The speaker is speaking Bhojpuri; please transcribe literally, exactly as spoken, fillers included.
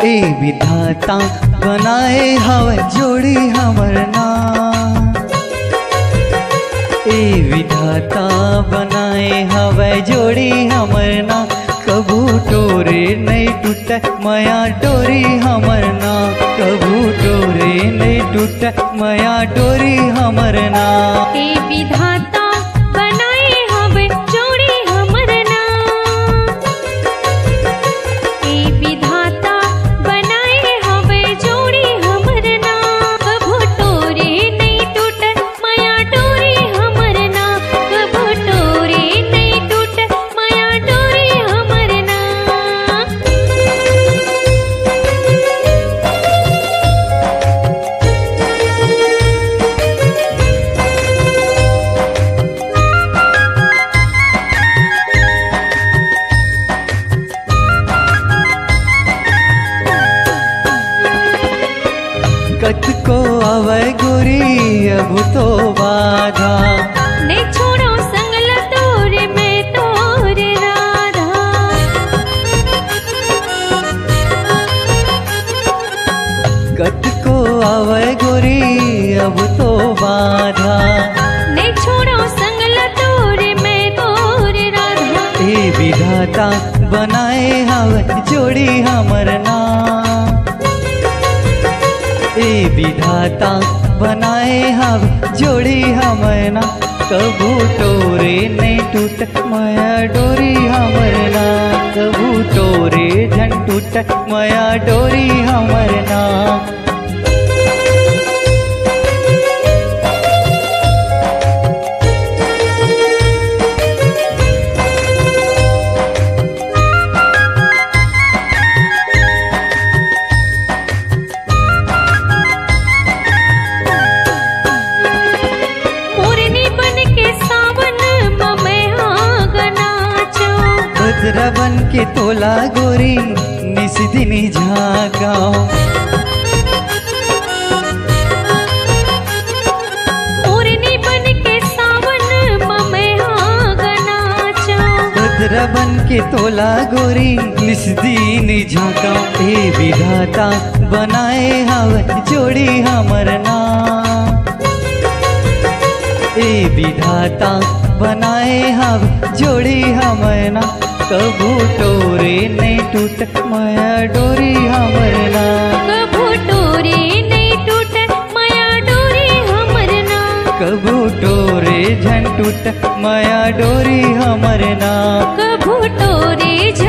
ए विधाता बनाए हवे जोड़ी हमर नाम। ए विधाता बनाए हवे जोड़ी हमर नाम। कबू टोरे नहीं टूटे माया डोरी हमर नाम। कबू टोरे नहीं टूटे माया डोरी हमर नाम। ए विधाता बनाए हवे जोड़ी हमर नाम। ए विधाता बनाए हवे जोड़ी हमर नाम। कबू टोरे नहीं टूटे माया डोरी हमर नाम। कबू टोरे नहीं टूटे माया डोरी हमर नाम। कत को अवै गोरी अब तो बाधा। ने छोड़ो संगल तोरे मैं तोरे राधा। कत को अवै गोरी अब तो बाधा। ने छोड़ो संगल तोरे मैं तोरे राधा। ए विधाता बनाए हवे जोड़ी हमर नाम। ए विधाता बनाए हवे जोड़ी हमर नाम। कबू टोरे नहीं टूटे माया डोरी हमर नाम। कबू टोरे झन टूटे माया डोरी हमर नाम। बदरा बन के तोला गोरी निस दिनी झागाओ। ओरनी बन के सावन ममे हागनाचो। बदरा बन के तोला गोरी निस दिनी झागाओ। ए विधाता बनाए हवे जोड़ी हमर नाम। ए विधाता बनाए हवे जोड़ी हमर नाम। कबू टोरे नहीं टूटे माया डोरी हमर नाम। कबू टोरे नहीं टूटे माया डोरी हमर नाम। कबू टोरे झन टूटे माया डोरी हमर नाम। कबू टोरे झन